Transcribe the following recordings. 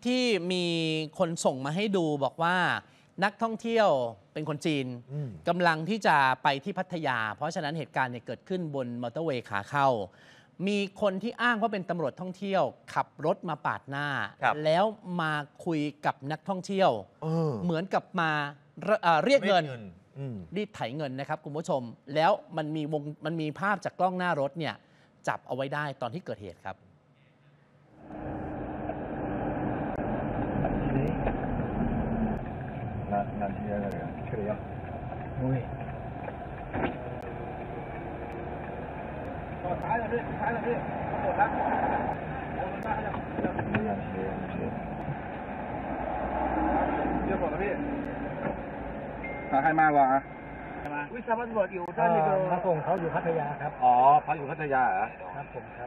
ที่มีคนส่งมาให้ดูบอกว่านักท่องเที่ยวเป็นคนจีนกำลังที่จะไปที่พัทยาเพราะฉะนั้นเหตุการณ์เกิดขึ้นบนมอเตอร์เวย์ขาเข้ามีคนที่อ้างว่าเป็นตำรวจท่องเที่ยวขับรถมาปาดหน้าแล้วมาคุยกับนักท่องเที่ยวเหมือนกับมาเรียกเงินรีดไถเงินนะครับคุณผู้ชมแล้วมันมีภาพจากกล้องหน้ารถเนี่ยจับเอาไว้ได้ตอนที่เกิดเหตุครับท้ายแล้วพี่หมดแล้วเดี๋ยวหมดแล้วพี่ใครมากว่าวิศวกรอยู่ท่านนี่ก็มาส่งเขาอยู่พัทยาครับอ๋อเขาอยู่พัทยาเหรอครับผมครับ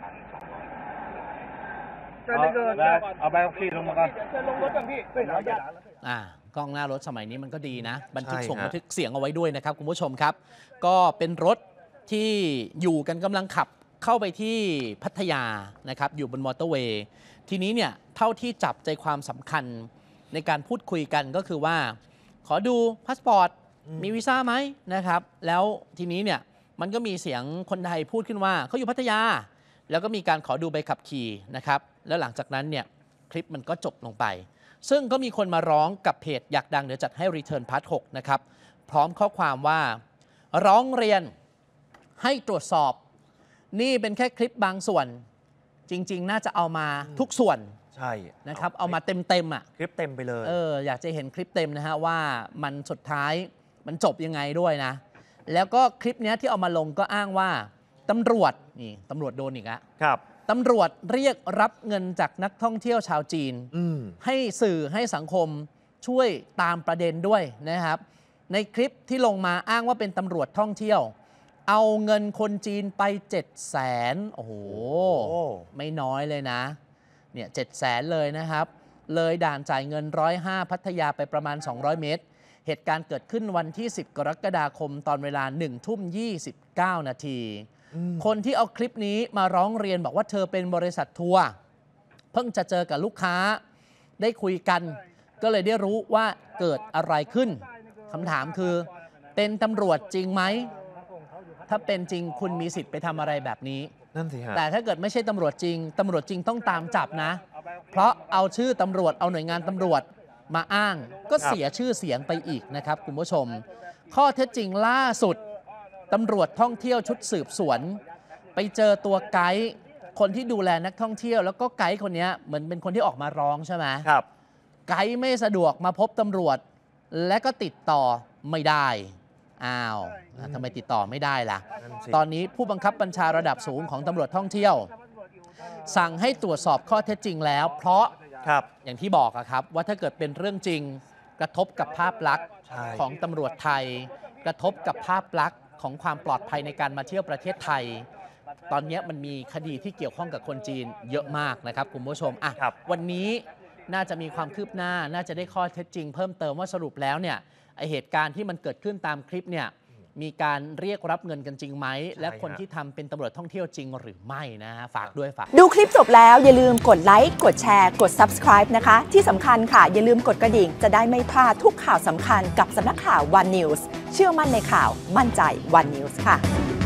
เอาใบขับขี่ลงมาก่อนลงรถกันพี่กล้องหน้ารถสมัยนี้มันก็ดีนะบันทึกเสียงเอาไว้ด้วยนะครับคุณผู้ชมครับก็เป็นรถที่อยู่กันกำลังขับเข้าไปที่พัทยานะครับอยู่บนมอเตอร์เวย์ทีนี้เนี่ยเท่าที่จับใจความสำคัญในการพูดคุยกันก็คือว่าขอดูพาสปอร์ตมีวีซ่าไหมนะครับแล้วทีนี้เนี่ยมันก็มีเสียงคนไทยพูดขึ้นว่าเขาอยู่พัทยาแล้วก็มีการขอดูใบขับขี่นะครับแล้วหลังจากนั้นเนี่ยคลิปมันก็จบลงไปซึ่งก็มีคนมาร้องกับเพจอยากดังเดี๋ยวจัดให้ Return Part 6นะครับพร้อมข้อความว่าร้องเรียนให้ตรวจสอบนี่เป็นแค่คลิปบางส่วนจริงๆน่าจะเอามาทุกส่วนใช่นะครับเอามาเต็มอ่ะคลิปเต็มไปเลยอยากจะเห็นคลิปเต็มนะฮะว่ามันสุดท้ายมันจบยังไงด้วยนะแล้วก็คลิปนี้ที่เอามาลงก็อ้างว่าตำรวจนี่ตำรวจโดนอีกแล้วครับตำรวจเรียกรับเงินจากนักท่องเที่ยวชาวจีนให้สื่อให้สังคมช่วยตามประเด็นด้วยนะครับในคลิปที่ลงมาอ้างว่าเป็นตำรวจท่องเที่ยวเอาเงินคนจีนไป700,000โอ้โหไม่น้อยเลยนะเนี่ย700,000เลยนะครับเลยด่านจ่ายเงิน105พัทยาไปประมาณ200เมตรเหตุการณ์เกิดขึ้นวันที่10กรกฎาคมตอนเวลา 19:29 นาทีคนที่เอาคลิปนี้มาร้องเรียนบอกว่าเธอเป็นบริษัททัวร์เพิ่งจะเจอกับลูกค้าได้คุยกันก็เลยได้รู้ว่าเกิดอะไรขึ้นคำถามคือเป็นตำรวจจริงไหมถ้าเป็นจริงคุณมีสิทธิ์ไปทำอะไรแบบนี้นั่นสิฮะแต่ถ้าเกิดไม่ใช่ตำรวจจริงต้องตามจับนะเพราะเอาชื่อตำรวจเอาหน่วยงานตำรวจมาอ้างก็เสียชื่อเสียงไปอีกนะครับคุณผู้ชมข้อเท็จจริงล่าสุดตำรวจท่องเที่ยวชุดสืบสวนไปเจอตัวไกด์คนที่ดูแลนักท่องเที่ยวแล้วก็ไกด์คนนี้เหมือนเป็นคนที่ออกมาร้องใช่ไหมครับไกด์ไม่สะดวกมาพบตำรวจและก็ติดต่อไม่ได้อ้าวทำไมติดต่อไม่ได้ล่ะตอนนี้ผู้บังคับบัญชาระดับสูงของตำรวจท่องเที่ยวสั่งให้ตรวจสอบข้อเท็จจริงแล้วเพราะอย่างที่บอกครับว่าถ้าเกิดเป็นเรื่องจริงกระทบกับภาพลักษณ์ของตำรวจไทยกระทบกับภาพลักษณ์ของความปลอดภัยในการมาเที่ยวประเทศไทยตอนนี้มันมีคดีที่เกี่ยวข้องกับคนจีนเยอะมากนะครับคุณผู้ชมวันนี้น่าจะมีความคืบหน้าน่าจะได้ข้อเท็จจริงเพิ่มเติมว่าสรุปแล้วเนี่ยเหตุการณ์ที่มันเกิดขึ้นตามคลิปเนี่ยมีการเรียกรับเงินกันจริงไหมและคนที่ทำเป็นตำรวจท่องเที่ยวจริงหรือไม่นะฮะฝากด้วยฝากดูคลิปจบแล้วอย่าลืมกดไลค์กดแชร์กด Subscribe นะคะที่สำคัญค่ะอย่าลืมกดกระดิ่งจะได้ไม่พลาดทุกข่าวสำคัญกับสำนักข่าว One News เชื่อมั่นในข่าวมั่นใจ One News ค่ะ